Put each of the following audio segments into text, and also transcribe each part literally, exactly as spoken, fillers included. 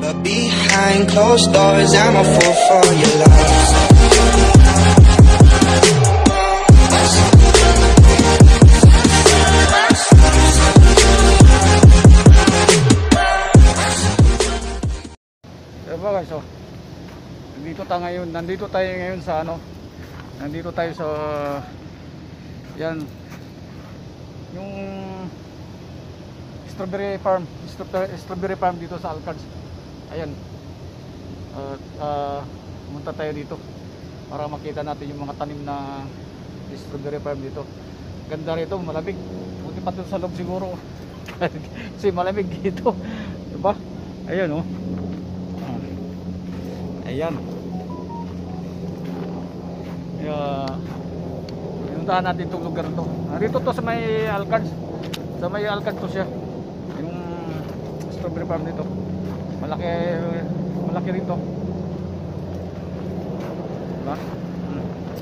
But behind closed doors, I'm a fool for your love. Diba guys, oh, nandito tayo ngayon, nandito tayo ngayon sa ano, nandito tayo sa yan, yung strawberry farm, strawberry farm dito sa Alcards. Ayan, uh, uh, pumunta tayo dito para makita natin yung mga tanim na strawberry farm dito. Ganda rito, malamig, buti pa dito sa loob siguro kasi malamig dito, diba? Ayan, oh, ayan. Kaya pinuntahan natin itong lugar to. Dito to sa may Alcards. Sa may Alcards to siya. Yung strawberry farm dito. Malaki, malaki rito. Diba? Hmm.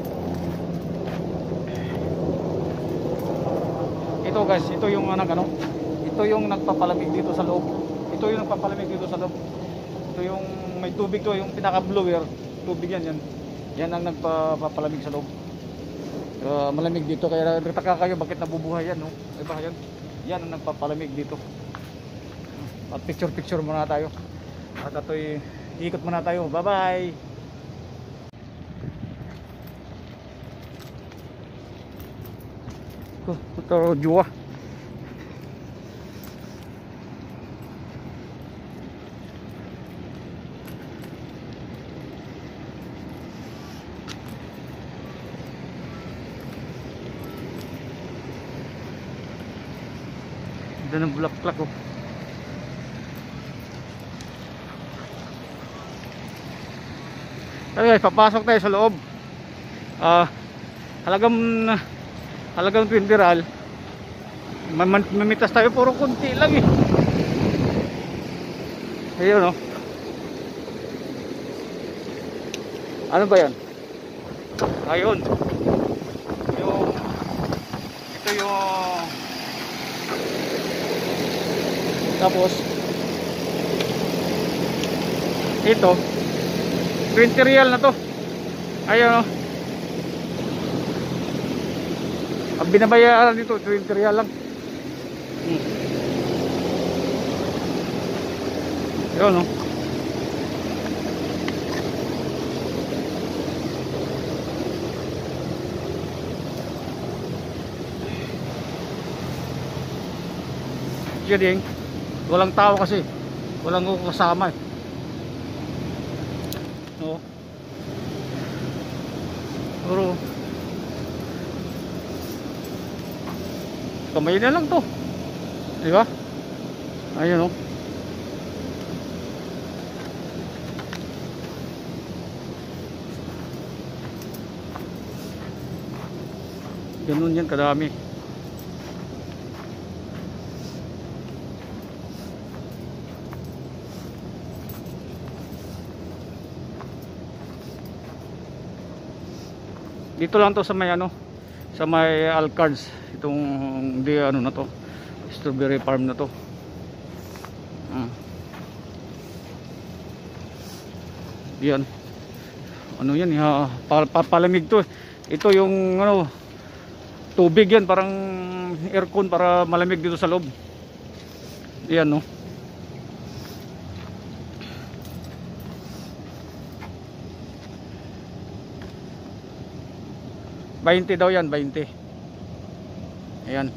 Ito guys, ito yung anak ano. Ito yung nagpapalamig dito sa loob. Ito yung nagpapalamig dito sa loob. Ito yung may tubig to, yung pinaka blower, tubig yan yan. Yan ang nagpapalamig sa loob. Uh, malamig dito, kaya nagtataka kayo bakit nabubuhay yan, no? Diba yan? Yan ang nagpapalamig dito. At picture picture muna tayo. At ito'y ikot muna tayo. Bye bye. Oh, ito juwa. Ganda ng bulaklak, oh. Okay, papasok tayo sa loob. Ah, uh, halagang halagang twenty real. Mamitas tayo, puro kunti lang eh. Ayun, oh. Ano ba 'yan? Ayun. Yung ito yung tapos ito twenty real na to. Ayun, oh. Ang binabayaran dito twenty real lang. Hmm. Ayun, oh. Kidding. Walang tao kasi, walang kasama eh. No. Pero kamay na lang to, di ba? Ayun, oh. Ganun yan kadami. Dito lang to sa may ano, sa may Alcards, itong di ano na to, strawberry farm na to. Hmm. Yan. Ano yan, ha, papalamig to. Ito yung ano, tubig yan, parang aircon para malamig dito sa loob. Yan, no. twenty daw yan, twenty. Ayan.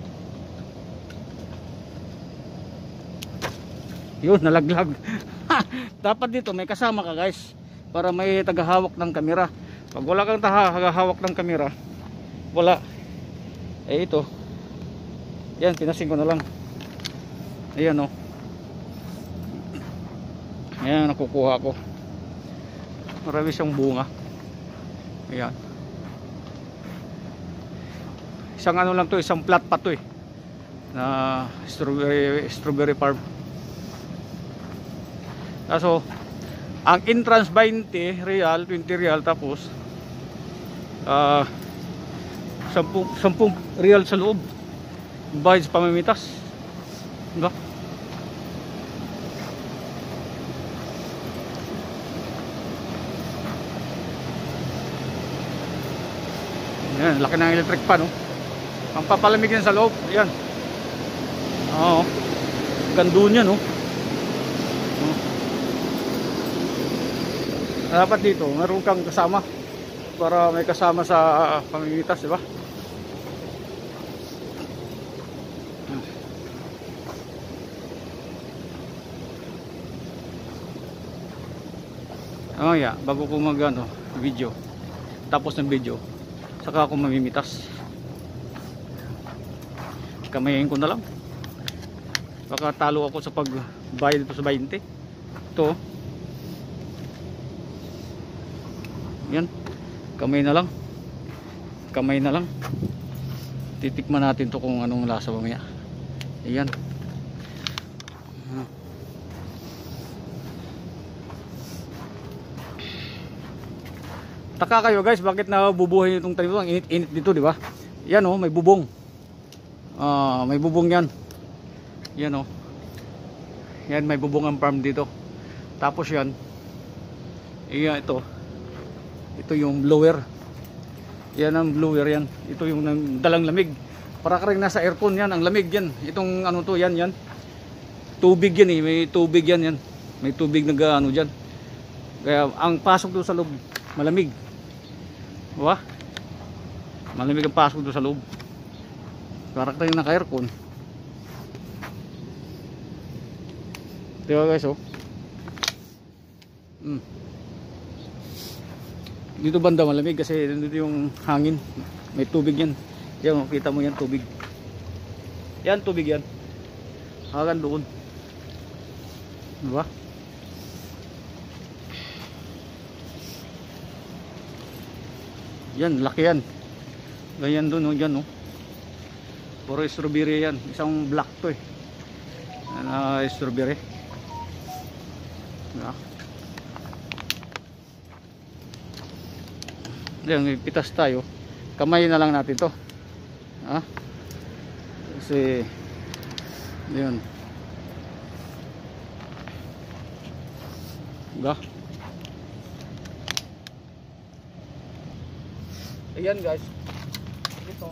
Yun, nalaglag. Dapat dito may kasama ka guys, para may tagahawak ng kamera. Pag wala kang tagahawak ng kamera, wala. Eh ito. Yan, pinasin ko na lang. Ayan, oh. Ayan, nakukuha ko. Marami siyang bunga. Ayan. Isang ano lang to, isang plat pa to eh, na strawberry, strawberry farm. Kaso ang entrance twenty real, twenty real, tapos uh, ten real sa loob, bayad sa pamimitas, diba? Ayan, laki ng electric fan, oh. Ang papalamig yan sa loob. Ayan. Oo. Gando niya, no. Oh. Dapat dito, meron kang kasama para may kasama sa uh, pamimitas, di ba? Oh yeah, bago ko mag ano, video. Tapos ng video, saka ako mamimitas. Kamayin ko na lang. Baka talo ako sa pagbayad dito sa twenty. Ito. Yan. Kamay na lang. Kamay na lang. Titikman natin to kung anong lasa mamaya. Ayan. Taka kayo guys, bakit nabubuhay itong tanim? Ang init-init dito, di ba? Yan oh, may bubong. Ah, may bubong yan. Yan oh. Yan, may bubong ang farm dito. Tapos yan. Iyan ito. Ito yung blower. Yan ang blower yan. Ito yung dalang lamig. Para ka rin nasa aircon yan, ang lamig yan. Itong ano to, yan yan. Tubig yan eh, may tubig yan yan. May tubig nag ano diyan. Kaya ang pasok doon sa loob malamig. Wah. Malamig ang pasok doon sa loob. Para ka rin naka aircon. Diba guys oh. Hmm. Dito banda malamig kasi dito yung hangin. May tubig yan. Yan, kita mo yan, tubig. Yan, tubig yan. Hagan doon. Diba? Yan, laki yan. Ganyan doon, oh, yan, oh. Puro strawberry yan. Isang black to eh. Yan, uh, strawberry. Diba? Yan, pitas tayo. Kamay na lang natin to. Ha? Kasi yun. Diba? Ayan guys. Ito.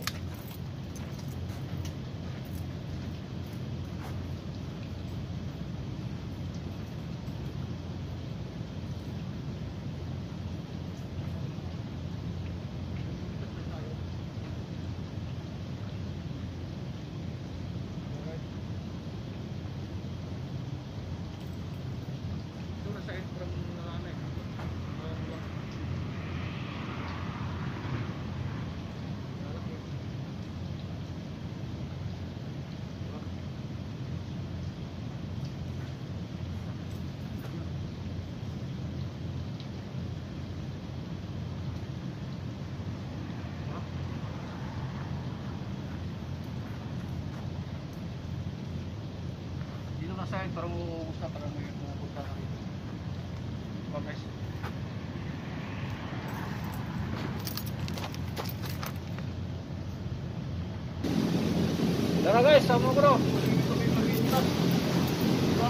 Side para mo gusto para may pupunta ka dito. Diba guys? Tara guys, sama ko bro. Ito may mag-iintas. Diba?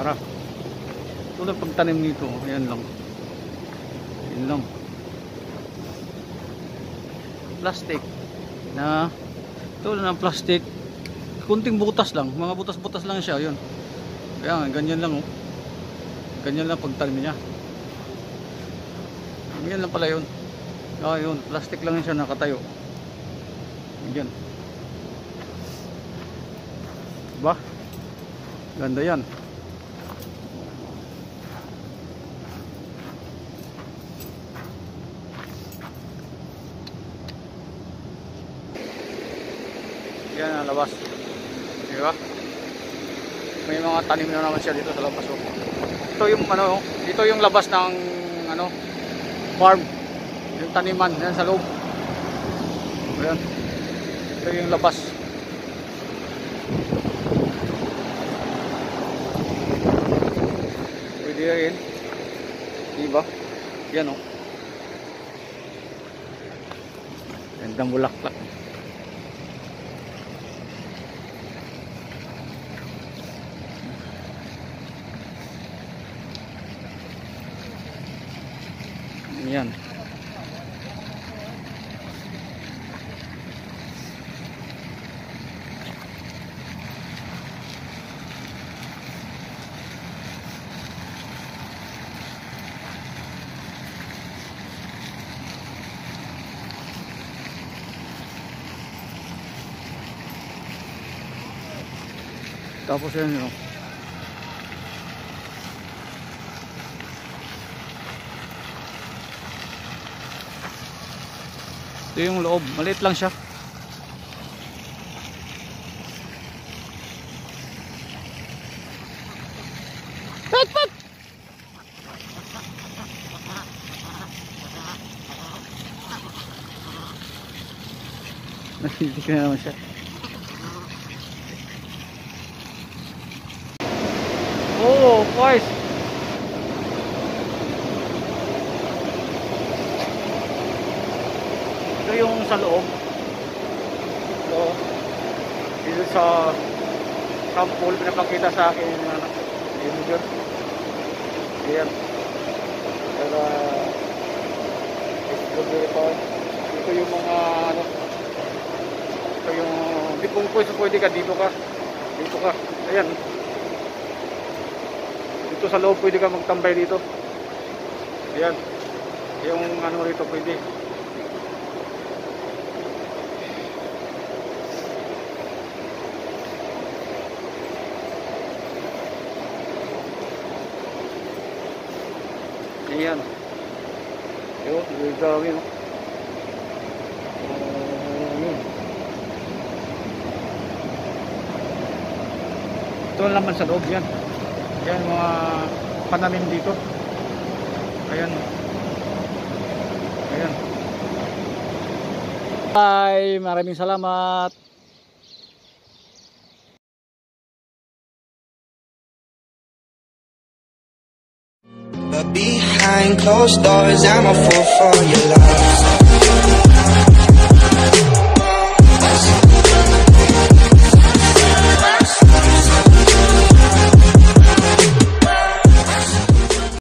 Para tulad pagtanim nito, ayan lang. Yan lang. Plastic na tulad ng plastic, kunting butas lang, mga butas-butas lang siya, yun. Kaya ganyan lang oh. Ganyan lang pagtanim niya. Ganyan lang pala yun. Ah, yun, plastic lang siya nakatayo. Ganyan. Diba? Ganda yan. Yan ang labas. Diba? May mga tanim na naman siya dito sa labas. Oh. Ito yung ano, ito yung labas ng ano, farm. Yung taniman yan sa loob. Ayan. Ito yung labas. Pwede rin. Diba? Yan oh. Gandang bulaklak. Yan. Tapos yan yun. Ito yung loob, maliit lang siya. Pat pat. Nakindi ka naman siya. Oh, guys. Ito yung sa loob. So, dito sa sample pinapakita sa akin yung ano, yung ayan. Pero ito yung mga ano, ito yung di kung pwede ka dito ka dito ka, ayan. Dito sa loob pwede ka magtambay dito. Ayan. Yung ano rito pwede. Ayan. Yun, yung dami no. Ayan. Ito naman sa loob yan. Yan mga pananim dito. Ayan. Ayan. Bye, maraming salamat. But behind closed doors, I'm a fool for your love.